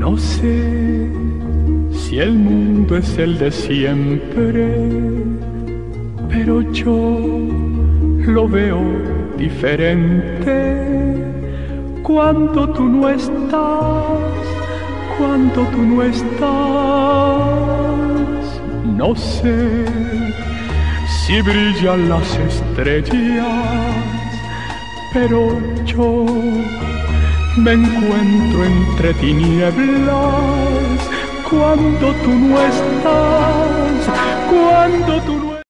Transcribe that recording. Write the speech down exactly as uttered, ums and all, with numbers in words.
No sé si el mundo es el de siempre, pero yo lo veo diferente cuando tú no estás, cuando tú no estás. No sé si brillan las estrellas, pero yo me encuentro entre tinieblas cuando tú no estás, cuando tú no estás.